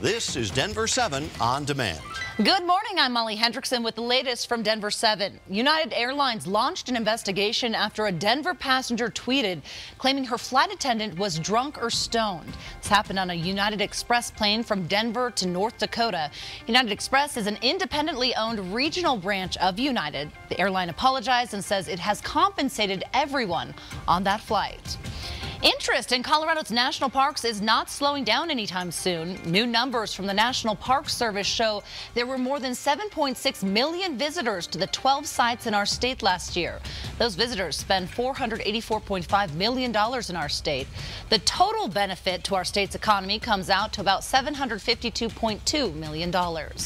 This is Denver 7 On Demand. Good morning, I'm Molly Hendrickson with the latest from Denver 7. United Airlines launched an investigation after a Denver passenger tweeted claiming her flight attendant was drunk or stoned. This happened on a United Express plane from Denver to North Dakota. United Express is an independently owned regional branch of United. The airline apologized and says it has compensated everyone on that flight. Interest in Colorado's national parks is not slowing down anytime soon. New numbers from the National Park Service show there were more than 7.6 million visitors to the 12 sites in our state last year. Those visitors spend $484.5 million in our state. The total benefit to our state's economy comes out to about $752.2 million.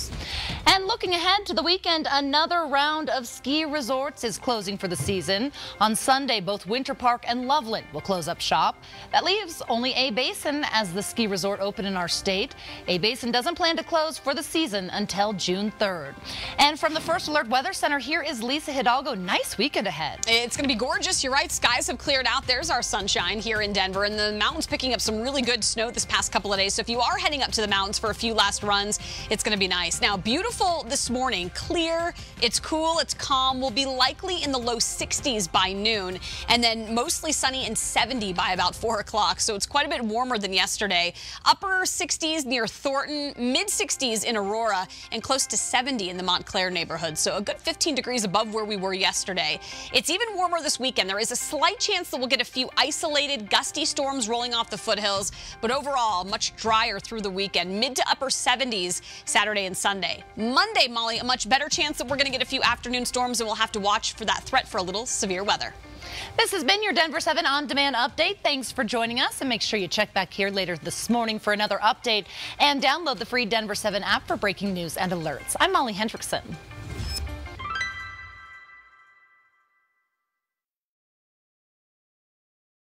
And looking ahead to the weekend, another round of ski resorts is closing for the season. On Sunday, both Winter Park and Loveland will close up shop. That leaves only A-Basin as the ski resort open in our state. A-Basin doesn't plan to close for the season until June 3rd. And from the First Alert Weather Center, here is Lisa Hidalgo. Nice weekend ahead. It's going to be gorgeous. You're right. Skies have cleared out. There's our sunshine here in Denver, and the mountains picking up some really good snow this past couple of days. So if you are heading up to the mountains for a few last runs, it's going to be nice. Now, beautiful this morning. Clear. It's cool. It's calm. We'll be likely in the low 60s by noon, and then mostly sunny and 70 by about 4 o'clock. So it's quite a bit warmer than yesterday. Upper 60s near Thornton, mid 60s in Aurora, and close to 70 in the Montclair neighborhood. So a good 15 degrees above where we were yesterday. It's even warmer this weekend. There is a slight chance that we'll get a few isolated gusty storms rolling off the foothills, but overall much drier through the weekend. Mid to upper 70s Saturday and Sunday. Monday, Molly, a much better chance that we're going to get a few afternoon storms, and we'll have to watch for that threat for a little severe weather. This has been your Denver 7 On Demand update. Thanks for joining us, and make sure you check back here later this morning for another update and download the free Denver 7 app for breaking news and alerts. I'm Molly Hendrickson.